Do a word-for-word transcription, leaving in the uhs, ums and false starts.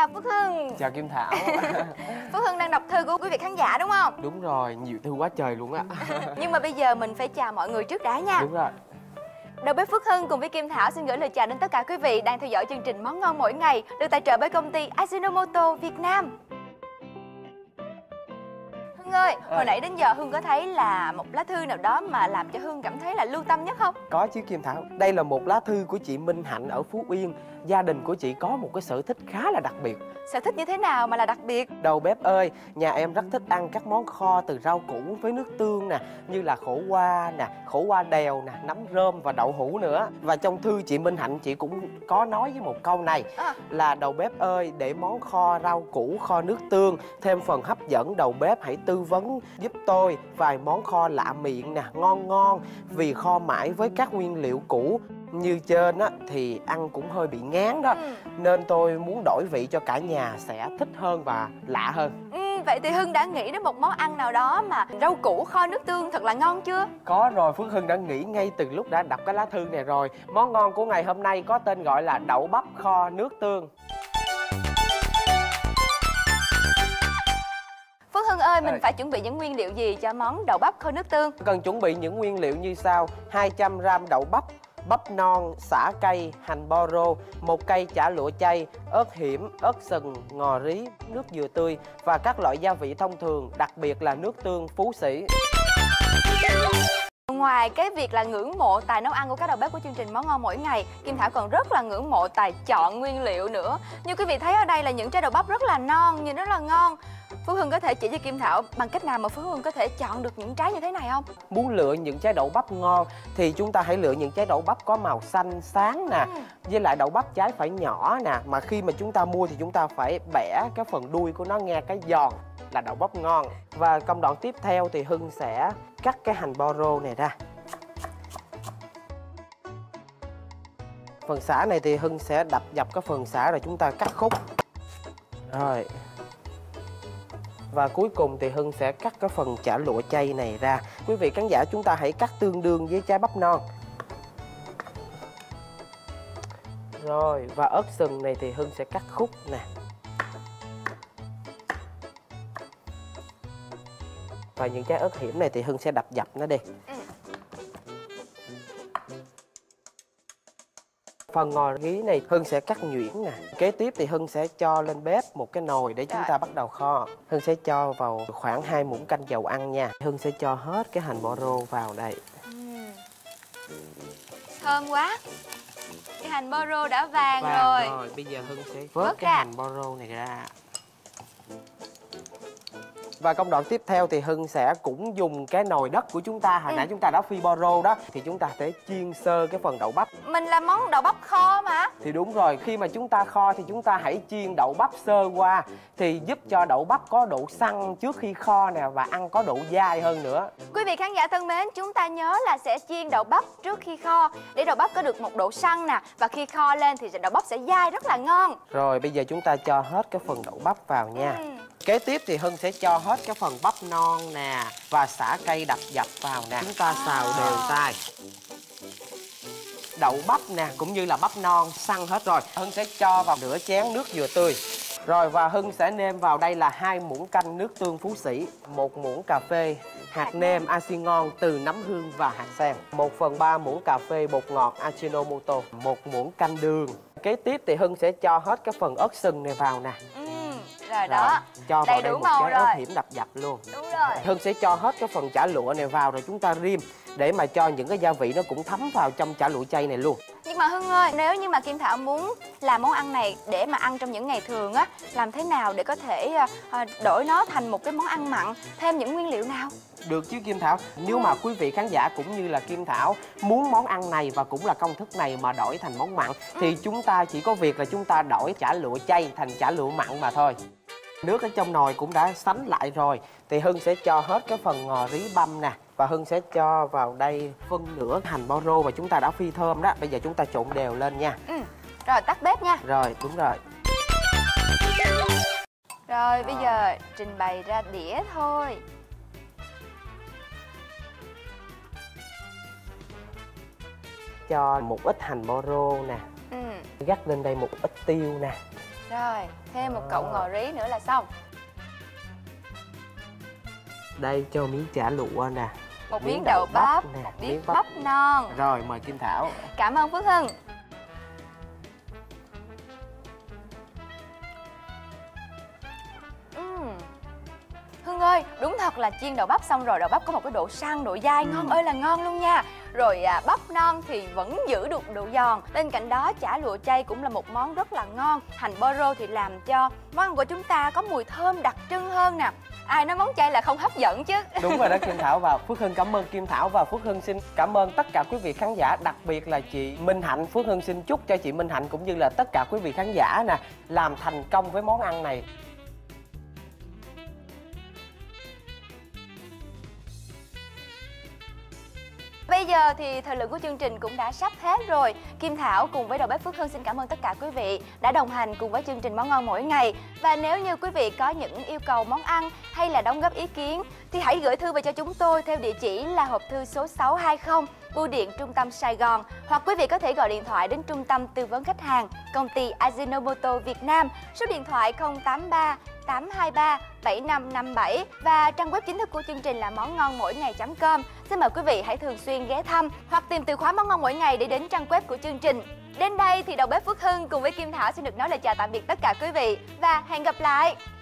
chào Phước Hưng. Chào Kim Thảo. Phước Hưng đang đọc thư của quý vị khán giả đúng không? Đúng rồi, nhiều thư quá trời luôn á. Nhưng mà bây giờ mình phải chào mọi người trước đã nha. Đúng rồi. Đầu bếp Phước Hưng cùng với Kim Thảo xin gửi lời chào đến tất cả quý vị đang theo dõi chương trình Món Ngon Mỗi Ngày được tài trợ bởi công ty Ajinomoto Việt Nam. Hưng ơi, à. hồi nãy đến giờ Hưng có thấy là một lá thư nào đó mà làm cho Hưng cảm thấy là lưu tâm nhất không? Có chứ Kim Thảo. Đây là một lá thư của chị Minh Hạnh ở Phú Yên. Gia đình của chị có một cái sở thích khá là đặc biệt. Sở thích như thế nào mà là đặc biệt? Đầu bếp ơi, nhà em rất thích ăn các món kho từ rau củ với nước tương nè, như là khổ qua nè, khổ qua đèo nè, nấm rơm và đậu hũ nữa. Và trong thư chị Minh Hạnh chị cũng có nói với một câu này à. là đầu bếp ơi, để món kho rau củ, kho nước tương thêm phần hấp dẫn, đầu bếp hãy tư vấn giúp tôi vài món kho lạ miệng nè, ngon ngon. Vì kho mãi với các nguyên liệu cũ như trên á thì ăn cũng hơi bị ngán đó, ừ. nên tôi muốn đổi vị cho cả nhà sẽ thích hơn và lạ hơn. Ừ, vậy thì Hưng đã nghĩ đến một món ăn nào đó mà rau củ kho nước tương thật là ngon chưa? Có rồi, Phước Hưng đã nghĩ ngay từ lúc đã đọc cái lá thư này rồi. Món ngon của ngày hôm nay có tên gọi là đậu bắp kho nước tương. Phước Hưng ơi, mình phải chuẩn bị những nguyên liệu gì cho món đậu bắp kho nước tương? Cần chuẩn bị những nguyên liệu như sau: hai trăm gam đậu bắp, bắp non, sả cây, hành bo rô, một cây chả lụa chay, ớt hiểm, ớt sừng, ngò rí, nước dừa tươi và các loại gia vị thông thường, đặc biệt là nước tương Phú Sĩ. Ngoài cái việc là ngưỡng mộ tài nấu ăn của các đầu bếp của chương trình Món Ngon Mỗi Ngày, Kim Thảo còn rất là ngưỡng mộ tài chọn nguyên liệu nữa. Như quý vị thấy ở đây là những trái đậu bắp rất là non, nhìn rất là ngon. Phước Hưng có thể chỉ cho Kim Thảo bằng cách nào mà Phước Hưng có thể chọn được những trái như thế này không? Muốn lựa những trái đậu bắp ngon thì chúng ta hãy lựa những trái đậu bắp có màu xanh sáng nè, ừ. với lại đậu bắp trái phải nhỏ nè, mà khi mà chúng ta mua thì chúng ta phải bẻ cái phần đuôi của nó nghe cái giòn là đậu bắp ngon. Và công đoạn tiếp theo thì Hưng sẽ cắt cái hành bo rô này ra. Phần sả này thì Hưng sẽ đập dập cái phần sả rồi chúng ta cắt khúc. Rồi. Và cuối cùng thì Hưng sẽ cắt cái phần chả lụa chay này ra. Quý vị khán giả chúng ta hãy cắt tương đương với trái bắp non. Rồi, và ớt sừng này thì Hưng sẽ cắt khúc nè. Và những trái ớt hiểm này thì Hưng sẽ đập dập nó đi. Ừ. Phần ngò rí này Hưng sẽ cắt nhuyễn nè. Kế tiếp thì Hưng sẽ cho lên bếp một cái nồi để chúng ta bắt đầu kho. Hưng sẽ cho vào khoảng hai muỗng canh dầu ăn nha. Hưng sẽ cho hết cái hành bo rô vào đây. uhm. Thơm quá. Cái hành bo rô đã vàng, vàng rồi. rồi Bây giờ Hưng sẽ vớt, vớt cái ra. hành bo rô này ra. Và công đoạn tiếp theo thì Hưng sẽ cũng dùng cái nồi đất của chúng ta. Hồi ừ. nãy chúng ta đã phi bo rô đó. Thì chúng ta sẽ chiên sơ cái phần đậu bắp. Mình làm món đậu bắp kho mà. Thì đúng rồi, khi mà chúng ta kho thì chúng ta hãy chiên đậu bắp sơ qua. Thì giúp cho đậu bắp có độ săn trước khi kho nè, và ăn có độ dai hơn nữa. Quý vị khán giả thân mến, chúng ta nhớ là sẽ chiên đậu bắp trước khi kho, để đậu bắp có được một độ săn nè. Và khi kho lên thì đậu bắp sẽ dai rất là ngon. Rồi bây giờ chúng ta cho hết cái phần đậu bắp vào nha. ừ. Kế tiếp thì Hưng sẽ cho hết cái phần bắp non nè và sả cây đập dập vào nè. Chúng ta xào đều tay. Đậu bắp nè cũng như là bắp non săn hết rồi. Hưng sẽ cho vào nửa chén nước dừa tươi. Rồi và Hưng sẽ nêm vào đây là hai muỗng canh nước tương Phú Sĩ, một muỗng cà phê hạt nêm Asin ngon từ nấm hương và hạt sen, một phần ba muỗng cà phê bột ngọt Ajinomoto, một muỗng canh đường. Kế tiếp thì Hưng sẽ cho hết cái phần ớt sừng này vào nè. Ừ, rồi đó. Rồi, cho đây vào đây một trái ớt hiểm đập dập luôn. Đúng rồi. Hưng sẽ cho hết cái phần chả lụa này vào rồi chúng ta rim để mà cho những cái gia vị nó cũng thấm vào trong chả lụa chay này luôn. Nhưng mà Hưng ơi, nếu như mà Kim Thảo muốn làm món ăn này để mà ăn trong những ngày thường á, làm thế nào để có thể uh, đổi nó thành một cái món ăn mặn, thêm những nguyên liệu nào? Được chứ Kim Thảo. Nếu mà quý vị khán giả cũng như là Kim Thảo muốn món ăn này và cũng là công thức này mà đổi thành món mặn, thì chúng ta chỉ có việc là chúng ta đổi chả lụa chay thành chả lụa mặn mà thôi. Nước ở trong nồi cũng đã sánh lại rồi. Thì Hưng sẽ cho hết cái phần ngò rí băm nè. Và Hưng sẽ cho vào đây phân nửa hành bo rô và chúng ta đã phi thơm đó. Bây giờ chúng ta trộn đều lên nha. ừ. Rồi tắt bếp nha. Rồi đúng rồi. Rồi bây giờ trình bày ra đĩa thôi. Cho một ít hành bo rô nè. ừ. Gắt lên đây một ít tiêu nè. Rồi, thêm một cọng ngò rí nữa là xong. Đây cho miếng chả lụa nè, Một miếng, miếng đậu bắp, nè, một miếng bắp. bắp non. Rồi mời Kim Thảo. Cảm ơn Phước Hưng. uhm. Hưng ơi, đúng thật là chiên đậu bắp xong rồi đậu bắp có một cái độ săn, độ dai, ừ. ngon ơi là ngon luôn nha. Rồi à, bắp non thì vẫn giữ được độ giòn. Bên cạnh đó chả lụa chay cũng là một món rất là ngon. Hành bơ rô thì làm cho món ăn của chúng ta có mùi thơm đặc trưng hơn nè. Ai nói món chay là không hấp dẫn chứ. Đúng rồi đó Kim Thảo, và Phước Hưng cảm ơn Kim Thảo, và Phước Hưng xin cảm ơn tất cả quý vị khán giả, đặc biệt là chị Minh Hạnh. Phước Hưng xin chúc cho chị Minh Hạnh cũng như là tất cả quý vị khán giả nè làm thành công với món ăn này. Bây giờ thì thời lượng của chương trình cũng đã sắp hết rồi. Kim Thảo cùng với đầu bếp Phước Hưng xin cảm ơn tất cả quý vị đã đồng hành cùng với chương trình Món Ngon Mỗi Ngày. Và nếu như quý vị có những yêu cầu món ăn hay là đóng góp ý kiến thì hãy gửi thư về cho chúng tôi theo địa chỉ là hộp thư số sáu hai không, Bưu điện Trung tâm Sài Gòn. Hoặc quý vị có thể gọi điện thoại đến Trung tâm Tư vấn Khách hàng Công ty Ajinomoto Việt Nam, số điện thoại không tám ba tám hai ba bảy năm năm bảy, và trang web chính thức của chương trình là món ngon mỗi ngày chấm com. Xin mời quý vị hãy thường xuyên ghé thăm hoặc tìm từ khóa món ngon mỗi ngày để đến trang web của chương trình. Đến đây thì đầu bếp Phước Hưng cùng với Kim Thảo xin được nói lời chào tạm biệt tất cả quý vị và hẹn gặp lại.